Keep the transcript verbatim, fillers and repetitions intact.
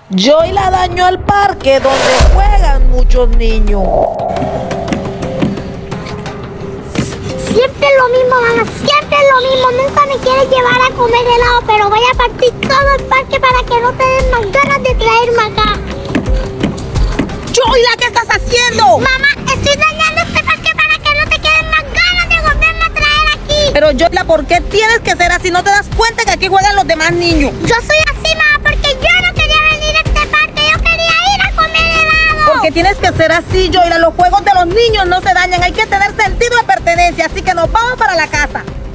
Joyla dañó el parque donde juegan muchos niños. Siempre lo mismo, mamá, siempre lo mismo. Nunca me quieres llevar a comer helado, pero voy a partir todo el parque para que no te den más ganas de traerme acá. Joyla, ¿qué estás haciendo? Mamá, estoy dañando este parque para que no te queden más ganas de volverme a traer aquí. Pero Joyla, ¿por qué tienes que ser así? ¿No te das cuenta que aquí juegan los demás niños? Yo soy así, mamá, porque yo no quería venir a este parque. Yo quería ir a comer helado. Porque tienes que ser así, Joyla. Los juegos de los niños no se dañan. Hay que tener sentido de pertenencia. Así que nos vamos para la casa.